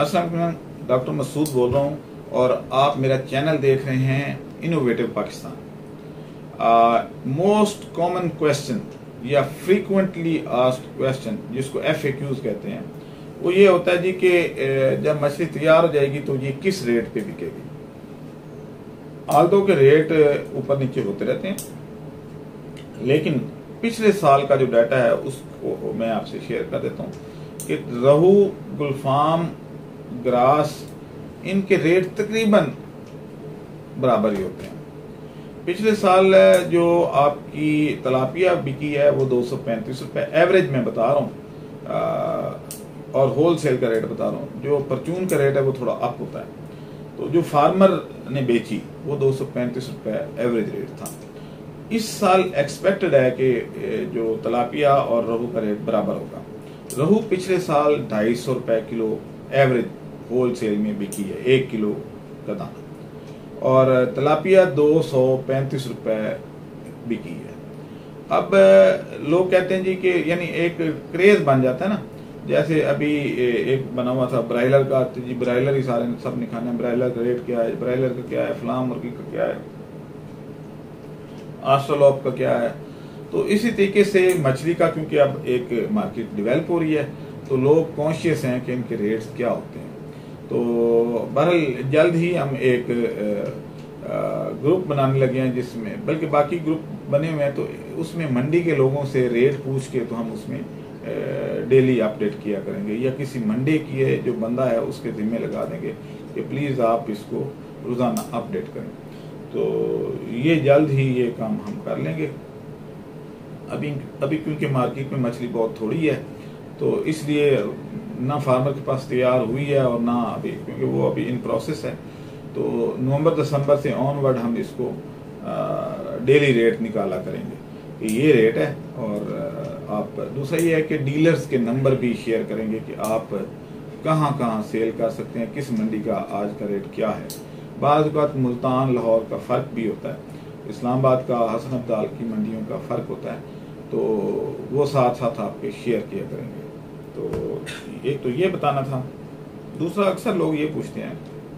अस्सलाम वालेकुम, डॉक्टर मसूद बोल रहा हूँ और आप मेरा चैनल देख रहे हैं innovative Pakistan. Most common question या फ्रीक्वेंटली आस्क्ड क्वेश्चन जिसको FAQs कहते हैं वो ये होता है जी कि जब मछली तैयार हो जाएगी तो ये किस रेट पे बिकेगी। आल्दो के रेट ऊपर नीचे होते रहते हैं, लेकिन पिछले साल का जो डाटा है उसको मैं आपसे शेयर कर देता हूँ कि रहू, गुलफाम, ग्रास, इनके रेट तकरीबन बराबर ही होते हैं। पिछले साल जो आपकी तलापिया बिकी है वो 235 रुपए एवरेज में बता रहा हूँ, और होलसेल का रेट बता रहा हूँ। जो परचून का रेट है वो थोड़ा अप होता है। तो जो फार्मर ने बेची वो 235 रुपए एवरेज रेट था। इस साल एक्सपेक्टेड है कि जो तलापिया और रहू का रेट बराबर होगा। रहू पिछले साल 250 रुपए किलो एवरेज होलसेल में बिकी है, 1 किलो का दाना, और तलापिया 235 रुपए बिकी है। अब लोग कहते हैं जी कि यानी एक क्रेज बन जाता है ना, जैसे अभी एक बना हुआ था ब्रायलर का, तो जी ब्रायलर ही सारे सब ने खाना है, ब्रायलर का रेट क्या है, ब्रायलर का क्या है, फलाम मुर्गी का क्या है, आस्ट्रोलॉप का क्या है। तो इसी तरीके से मछली का, क्योंकि अब एक मार्केट डेवलप हो रही है तो लोग कॉन्शियस हैं कि इनके रेट्स क्या होते हैं। तो बहरहाल जल्द ही हम एक ग्रुप बनाने लगे हैं जिसमें, बल्कि बाकी ग्रुप बने हुए हैं, तो उसमें मंडी के लोगों से रेट पूछ के तो हम उसमें डेली अपडेट किया करेंगे, या किसी मंडी की जो बंदा है उसके जिम्मे लगा देंगे कि प्लीज़ आप इसको रोज़ाना अपडेट करें। तो ये जल्द ही ये काम हम कर लेंगे। अभी क्योंकि मार्केट में मछली बहुत थोड़ी है तो इसलिए ना फार्मर के पास तैयार हुई है और ना अभी, क्योंकि वो अभी इन प्रोसेस है। तो नवंबर दिसंबर से ऑनवर्ड हम इसको डेली रेट निकाला करेंगे कि ये रेट है। और आप दूसरा ये है कि डीलर्स के नंबर भी शेयर करेंगे कि आप कहाँ कहाँ सेल कर सकते हैं, किस मंडी का आज का रेट क्या है। बाज़ औक़ात मुल्तान लाहौर का फ़र्क भी होता है, इस्लामाबाद का, हसन अब्दाल की मंडियों का फ़र्क होता है, तो वो साथ साथ आपके शेयर किया करेंगे। तो एक तो ये बताना था। दूसरा, अक्सर लोग ये पूछते हैं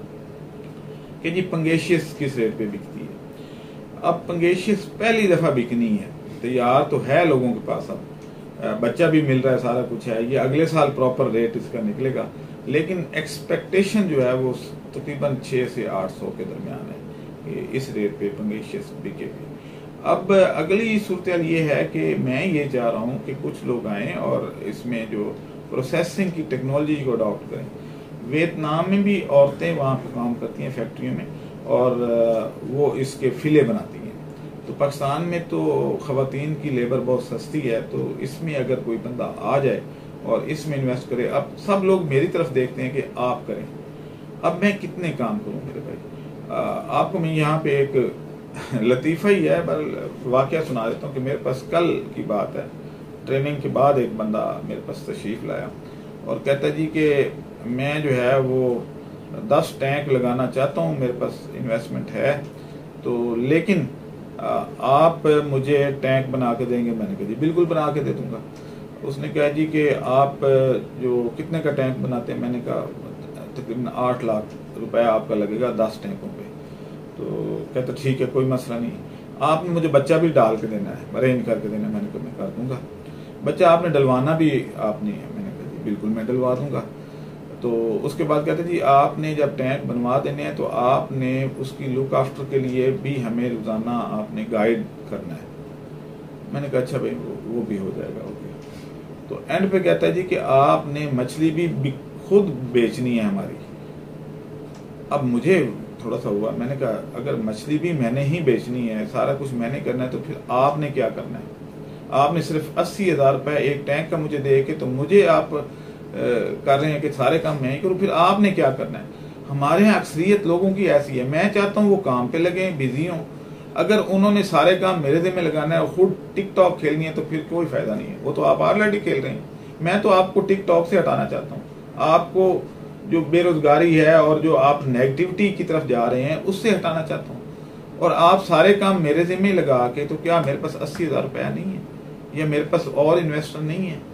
कि जी पंगेशियस किस रेट पे बिकती है। अब पंगेशियस पहली दफ़ा बिकनी है, तैयार तो है लोगों के पास, अब बच्चा भी मिल रहा है, सारा कुछ है, ये अगले साल प्रॉपर रेट इसका निकलेगा, लेकिन एक्सपेक्टेशन जो है वो तकरीबन 600 से 800 के दरमियान है कि इस रेट पे पंगेशियस बिकेगी। अब अगली सूरत ये है कि मैं ये चाह रहा हूँ कि कुछ लोग आएँ और इसमें जो प्रोसेसिंग की टेक्नोलॉजी को अडॉप्ट करें। वियतनाम में भी औरतें वहाँ पे काम करती हैं फैक्ट्रियों में, और वो इसके फिले बनाती हैं। तो पाकिस्तान में तो ख़वातीन की लेबर बहुत सस्ती है, तो इसमें अगर कोई बंदा आ जाए और इसमें इन्वेस्ट करे। अब सब लोग मेरी तरफ देखते हैं कि आप करें, अब मैं कितने काम करूँ मेरे भाई। आपको मैं यहाँ पे एक लतीफ़ा ही है, पर वाक़या सुना देता हूँ कि मेरे पास कल की बात है, ट्रेनिंग के बाद एक बंदा मेरे पास तशरीफ़ लाया और कहता जी कि मैं जो है वो 10 टैंक लगाना चाहता हूँ, मेरे पास इन्वेस्टमेंट है, तो लेकिन आप मुझे टैंक बना के देंगे। मैंने कहा जी बिल्कुल बना के दे दूँगा। उसने कहा जी कि आप जो कितने का टैंक बनाते हैं। मैंने कहा तकरीबन 8 लाख रुपए आपका लगेगा 10 टैंकों पे। तो कहता ठीक है, कोई मसला नहीं, आपने मुझे बच्चा भी डाल के देना है, अरेंज करके देना है। मैंने कहा मैं कर दूंगा। बच्चा आपने डलवाना भी आपने, मैंने कहा जी बिल्कुल मैं डलवा दूंगा। तो उसके बाद कहते जी आपने जब टैंक बनवा देने हैं तो आपने उसकी लुक आफ्टर के लिए भी हमें रोज़ाना आपने गाइड करना है। मैंने कहा अच्छा भाई वो भी हो जाएगा, ओके। तो एंड पे कहता है जी कि आपने मछली भी खुद बेचनी है हमारी। अब मुझे थोड़ा सा हुआ, मैंने कहा अगर मछली भी मैंने ही बेचनी है, सारा कुछ मैंने करना है, तो फिर आपने क्या करना है। आपने सिर्फ 80,000 रुपये एक टैंक का मुझे दे के, तो मुझे आप कर रहे हैं कि सारे काम मैं ही करूँ, फिर आपने क्या करना है। हमारे यहाँ अक्सरियत लोगों की ऐसी है, मैं चाहता हूँ वो काम पे लगे, बिजी हों। अगर उन्होंने सारे काम मेरे जिम्मे लगाना है और खुद टिकटॉक खेलनी है तो फिर कोई फायदा नहीं है। वो तो आप ऑलरेडी खेल रहे हैं, मैं तो आपको टिकटॉक से हटाना चाहता हूँ। आपको जो बेरोजगारी है और जो आप नेगेटिविटी की तरफ जा रहे हैं उससे हटाना चाहता हूँ। और आप सारे काम मेरे जिम्मे लगा के, तो क्या मेरे पास 80,000 रुपया नहीं है, या मेरे पास और इन्वेस्टर नहीं है।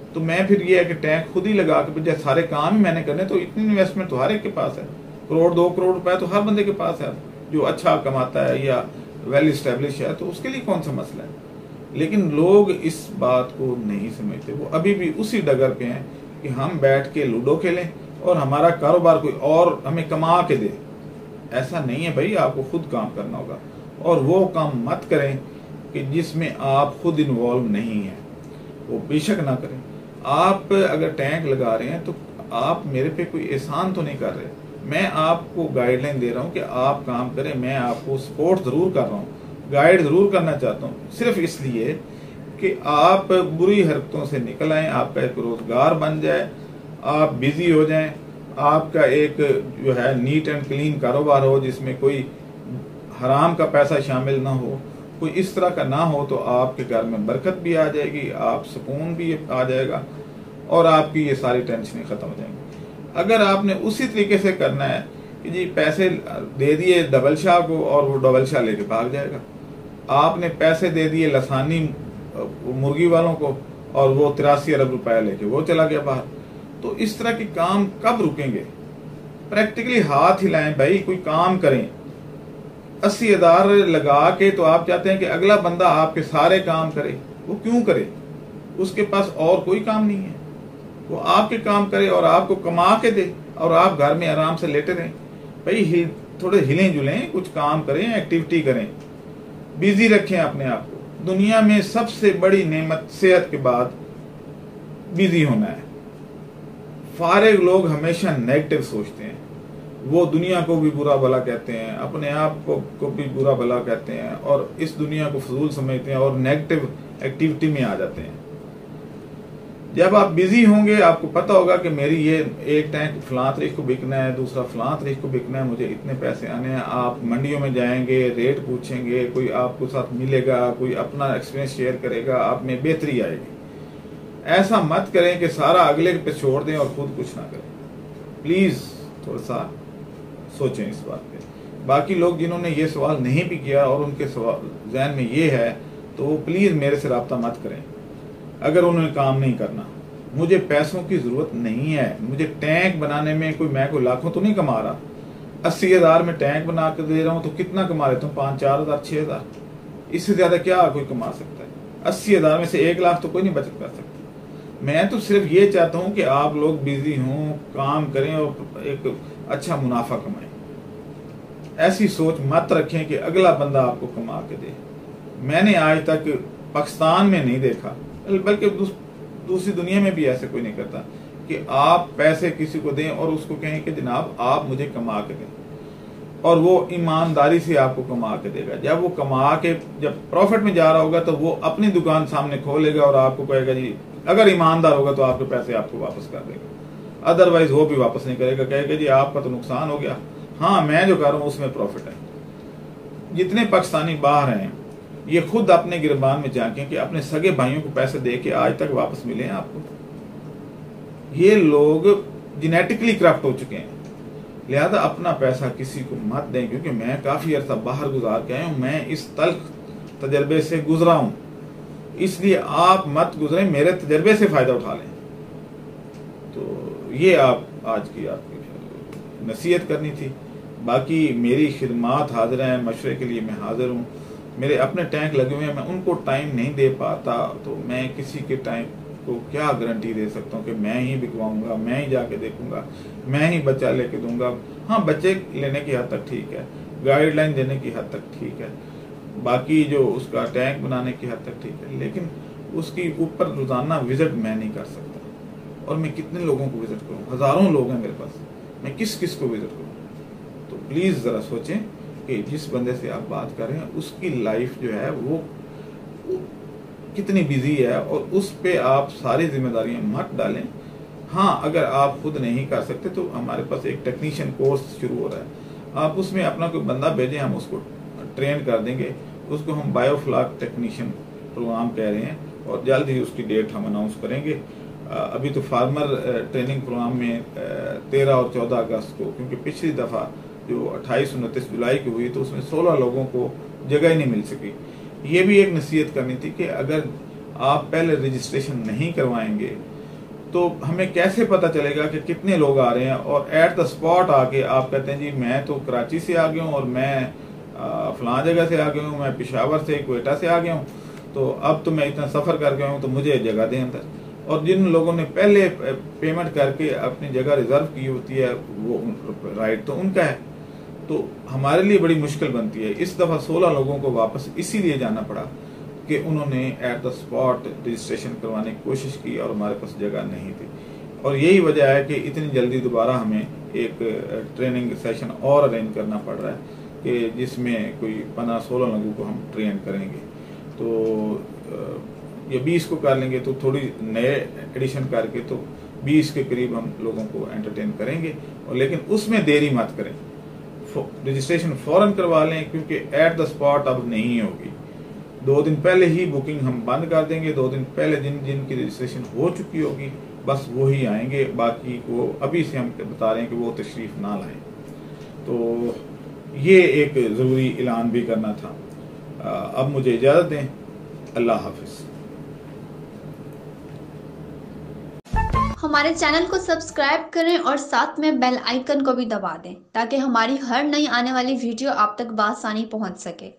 तो मैं फिर ये है कि टैंक खुद ही लगा के जैसे सारे काम ही मैंने करने, तो इतनी इन्वेस्टमेंट तो हर एक के पास है, 1-2 करोड़ रुपए तो हर बंदे के पास है जो अच्छा कमाता है या वेल इस्टेब्लिश है, तो उसके लिए कौन सा मसला है। लेकिन लोग इस बात को नहीं समझते, वो अभी भी उसी डगर पे हैं कि हम बैठ के लूडो खेलें और हमारा कारोबार कोई और हमें कमा के दे। ऐसा नहीं है भाई, आपको खुद काम करना होगा, और वो काम मत करें कि जिसमें आप खुद इन्वॉल्व नहीं हैं, वो बेशक ना करें। आप अगर टैंक लगा रहे हैं तो आप मेरे पे कोई एहसान तो नहीं कर रहे, मैं आपको गाइडलाइन दे रहा हूँ कि आप काम करें, मैं आपको सपोर्ट जरूर कर रहा हूँ, गाइड जरूर करना चाहता हूँ, सिर्फ इसलिए कि आप बुरी हरकतों से निकल आए, आपका एक रोजगार बन जाए, आप बिजी हो जाएं, आपका एक जो है नीट एंड क्लीन कारोबार हो जिसमें कोई हराम का पैसा शामिल ना हो, कोई इस तरह का ना हो, तो आपके घर में बरकत भी आ जाएगी, आप सुकून भी आ जाएगा और आपकी ये सारी टेंशनें खत्म हो जाएंगी। अगर आपने उसी तरीके से करना है कि जी पैसे दे दिए डबल शाह को और वो डबल शाह लेके भाग जाएगा, आपने पैसे दे दिए लसानी मुर्गी वालों को और वो 83 अरब रुपया लेके वो चला गया बाहर, तो इस तरह के काम कब रुकेंगे। प्रैक्टिकली हाथ हिलाएं भाई, कोई काम करें। 80,000 लगा के तो आप चाहते हैं कि अगला बंदा आपके सारे काम करे, वो क्यों करे, उसके पास और कोई काम नहीं है, वो आपके काम करे और आपको कमा के दे और आप घर में आराम से लेटे रहें। भाई थोड़े हिलें जुलें, कुछ काम करें, एक्टिविटी करें, बिजी रखें अपने आप को। दुनिया में सबसे बड़ी नेमत सेहत के बाद बिजी होना है। फारिग लोग हमेशा नेगेटिव सोचते हैं, वो दुनिया को भी बुरा भला कहते हैं, अपने आप को भी बुरा भला कहते हैं और इस दुनिया को फजूल समझते हैं और नेगेटिव एक्टिविटी में आ जाते हैं। जब आप बिजी होंगे आपको पता होगा कि मेरी ये एक टैंक फलां तारीख को बिकना है, दूसरा फलां तारीख को बिकना है, मुझे इतने पैसे आने हैं। आप मंडियों में जाएंगे, रेट पूछेंगे, कोई आपको साथ मिलेगा, कोई अपना एक्सपीरियंस शेयर करेगा, आप में बेहतरी आएगी। ऐसा मत करें कि सारा अगले पे छोड़ दें और खुद कुछ ना करें। प्लीज थोड़ा सा सोचें इस बात पे। बाकी लोग जिन्होंने ये सवाल नहीं भी किया और उनके जहन में ये है, तो वो प्लीज मेरे से रब्ता मत करें अगर उन्होंने काम नहीं करना। मुझे पैसों की जरूरत नहीं है, मुझे टैंक बनाने में मैं कोई लाखों तो नहीं कमा रहा। 80,000 में टैंक बना कर दे रहा हूं तो कितना कमा रहे तुम? 5-4 हज़ार, 6 हज़ार, इससे ज्यादा क्या कोई कमा सकता है? 80,000 में से 1 लाख तो कोई नहीं बचत कर सकता। मैं तो सिर्फ ये चाहता हूं कि आप लोग बिजी हों, काम करें और एक अच्छा मुनाफा कमाएं। ऐसी सोच मत रखें कि अगला बंदा आपको कमा के दे। मैंने आज तक पाकिस्तान में नहीं देखा, बल्कि दूसरी दुनिया में भी ऐसे कोई नहीं करता कि आप पैसे किसी को दें और उसको कहें कि जनाब आप मुझे कमा के दें, और वो ईमानदारी से आपको कमा के देगा। जब वो कमा के जब प्रॉफिट में जा रहा होगा तो वो अपनी दुकान सामने खोलेगा और आपको कहेगा जी, अगर ईमानदार होगा तो आपके पैसे आपको वापस कर देगा, अदरवाइज वो भी वापस नहीं करेगा, कहेगा जी आपका तो नुकसान हो गया, हाँ मैं जो कर रहा हूं उसमें प्रॉफिट है। जितने पाकिस्तानी बाहर हैं ये खुद अपने गिरबान में झांकें कि अपने सगे भाइयों को पैसे दे के आज तक वापस मिले हैं आपको। ये लोग जेनेटिकली करप्ट हो चुके हैं, लिहाजा अपना पैसा किसी को मत दें। क्योंकि मैं काफी अर्सा बाहर गुजार के आया हूं, मैं इस तल्ख तजर्बे से गुजरा हूं, इसलिए आप मत गुजरें, मेरे तजर्बे से फायदा उठा लें। तो ये आप आज की आपकी नसीहत करनी थी। बाकी मेरी खिदमात हाजिर हैं, मशवरे के लिए मैं हाजिर हूँ। मेरे अपने टैंक लगे हुए हैं, मैं उनको टाइम नहीं दे पाता, तो मैं किसी के टाइम को क्या गारंटी दे सकता हूँ कि मैं ही बिकवाऊंगा, मैं ही जाके देखूंगा, मैं ही बच्चा लेके दूंगा। हाँ, बच्चे लेने की हद तक ठीक है, गाइडलाइन देने की हद तक ठीक है, बाकी जो उसका टैंक बनाने की हद तक ठीक है, लेकिन उसकी ऊपर रोजाना विजिट मैं नहीं कर सकता। और मैं कितने लोगों को विजिट करूँ? हजारों लोग हैं मेरे पास, मैं किस किस को विजिट करूँ? तो प्लीज जरा सोचें कि जिस बंदे से आप बात कर रहे हैं उसकी लाइफ जो है वो कितनी बिजी है, और उस पे आप सारी जिम्मेदारियां मत डालें। हाँ, अगर आप खुद नहीं कर सकते तो हमारे पास एक टेक्नीशियन कोर्स शुरू हो रहा है, आप उसमें अपना कोई बंदा भेजें, हम उसको ट्रेन कर देंगे। उसको हम बायोफ्लाक टेक्नीशियन प्रोग्राम कह रहे हैं और जल्द ही उसकी डेट हम अनाउंस करेंगे। अभी तो फार्मर ट्रेनिंग प्रोग्राम में 13 और 14 अगस्त को, क्योंकि पिछली दफा जो 28-29 जुलाई की हुई तो उसमें 16 लोगों को जगह ही नहीं मिल सकी। ये भी एक नसीहत करनी थी कि अगर आप पहले रजिस्ट्रेशन नहीं करवाएंगे तो हमें कैसे पता चलेगा कि कितने लोग आ रहे हैं? और एट द स्पॉट आके आप कहते हैं जी मैं तो कराची से आ गया हूँ और मैं फलां जगह से आ गया हूँ, मैं पेशावर से क्वेटा से आ गया हूँ, तो अब तो मैं इतना सफ़र कर गया हूँ तो मुझे जगह दें अंदर। और जिन लोगों ने पहले पेमेंट करके अपनी जगह रिजर्व की होती है वो राइट तो उनका है, तो हमारे लिए बड़ी मुश्किल बनती है। इस दफ़ा 16 लोगों को वापस इसीलिए जाना पड़ा कि उन्होंने एट द स्पॉट रजिस्ट्रेशन करवाने की कोशिश की और हमारे पास जगह नहीं थी। और यही वजह है कि इतनी जल्दी दोबारा हमें एक ट्रेनिंग सेशन और अरेंज करना पड़ रहा है कि जिसमें कोई 15-16 लोगों को हम ट्रेन करेंगे। तो ये 20 को कर लेंगे तो थोड़ी नए एडिशन करके तो 20 के करीब हम लोगों को एंटरटेन करेंगे। और लेकिन उसमें देरी मत करें, रजिस्ट्रेशन फौरन करवा लें, क्योंकि एट द स्पॉट अब नहीं होगी। 2 दिन पहले ही बुकिंग हम बंद कर देंगे। 2 दिन पहले जिनकी रजिस्ट्रेशन हो चुकी होगी बस वो ही आएंगे, बाकी को अभी से हम बता रहे हैं कि वो तशरीफ ना लाएं। तो ये एक ज़रूरी ऐलान भी करना था। अब मुझे इजाज़त दें। अल्लाह हाफिज़। हमारे चैनल को सब्सक्राइब करें और साथ में बेल आइकन को भी दबा दें ताकि हमारी हर नई आने वाली वीडियो आप तक बआसानी पहुंच सके।